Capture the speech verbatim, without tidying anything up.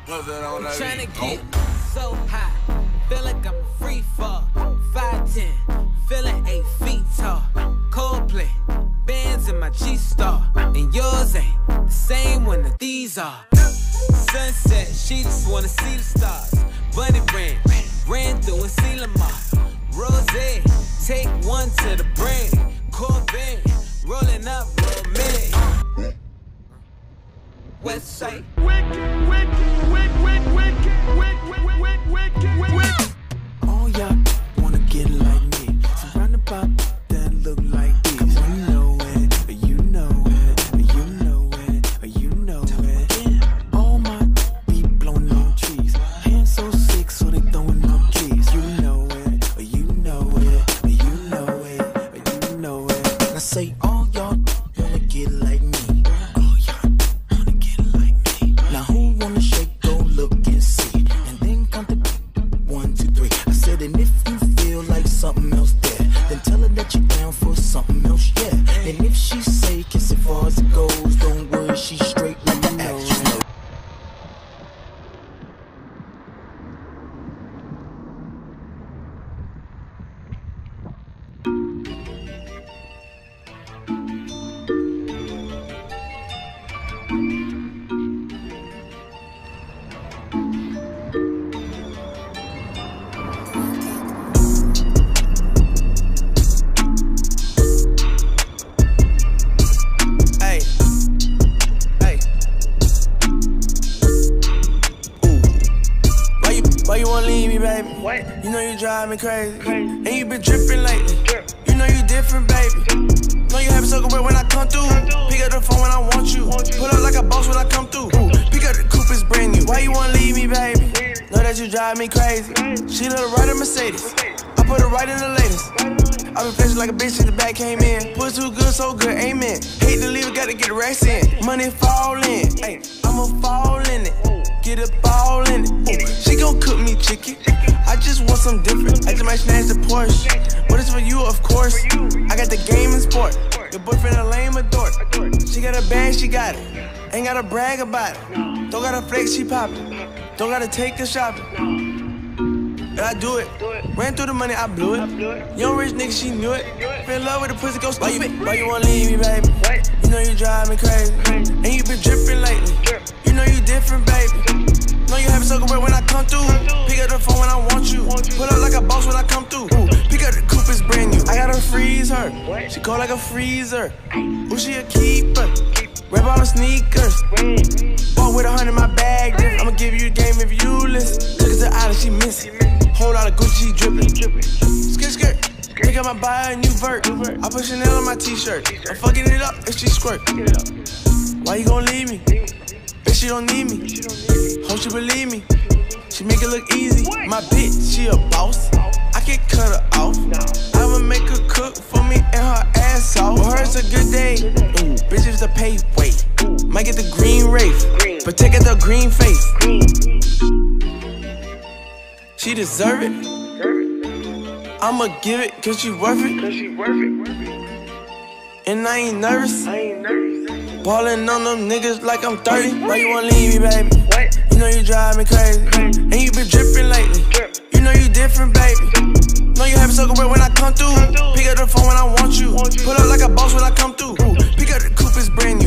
Tryna get so high, feel like I'm free fall. five ten, feeling eight feet tall. Coldplay, bands in my G-Star. And yours ain't the same one that these are. Sunset, she just wanna see the stars. Bunny Ranch, ran through and see Lamar. Rose, take one to the brain. Corvette, rolling up, little man. West Side. All y'all wanna get like me. Surrounded by that look like these. You know it, you know it, you know it, you know it. All my be blowing on trees. Hands so sick, so they throwing up trees. You know it, you know it, you know it, you know it. I say all y'all wanna get like me. All y'all wanna get like me. Now who wanna shake, go look and see, and then count the one, two, three. I said, and if you feel like something else there, then tell her that you're down for something else, yeah. And if she say kiss it far as it goes, don't worry, she's straight like the action. What? You know you drive me crazy, crazy. And you been dripping lately. Drip. You know you different, baby. Know you happy so good when I come through. Pick up the phone when I want you. want you. Pull up like a boss when I come through. Ooh. Pick up the coupe, it's brand new. Why you wanna leave me, baby? Know that you drive me crazy. She let her ride a Mercedes. I put her right in the latest. I been flashing like a bitch in the back came in. Push too good, so good, amen. Hate to leave it, gotta get the racks in. Money fall in, ay, I'ma fall in it. Get a ball in it. Ooh. She gon' cook me chicken. I just want something different. I just might snatch the Porsche. But it's for you, of course. I got the game in sport. Your boyfriend a lame, a dork. She got a bag, she got it. Ain't gotta brag about it. Don't gotta flex, she poppin'. Don't gotta take her shopping. And I do it. Ran through the money, I blew it. Young rich nigga, she knew it. Fell in love with the pussy, go stupid. Why you, why you wanna leave me, baby? You know you drive me crazy. And you been drippin' lately. You know you different, baby. Know you happy so good when I come through. Pick up the phone when I want you. Pull up like a boss when I come through. Ooh. Pick up the coupe, it's brand new. I gotta freeze her. She cold like a freezer. Ooh, she a keeper. Rap all the sneakers. Walk with a hundred in my bag. I'ma give you a game if you listen. Took it to the island, she missing. Whole lot of Gucci drippin'. Skirt, skirt. Pick up my buy a new vert. I put Chanel on my t-shirt. I'm fucking it up if she squirt. Why you gon' leave me? Bitch, she don't need me. Hope she believe me. She make it look easy. My bitch, she a boss. I can cut her off. I'ma make her cook for me and her ass off. For her, it's a good day. Ooh, bitch, it's a pay. Wait, might get the green wraith, but take out the green face. She deserve it. I'ma give it cause she worth it. And I ain't nervous. Ballin' on them niggas like I'm thirty. Why you wanna leave me, baby? You know you drive me crazy. And you been drippin' lately. You know you different, baby. Know you happy so good when I come through. Pick up the phone when I want you. Pull up like a boss when I come through. Ooh. Pick up the coupe, it's brand new.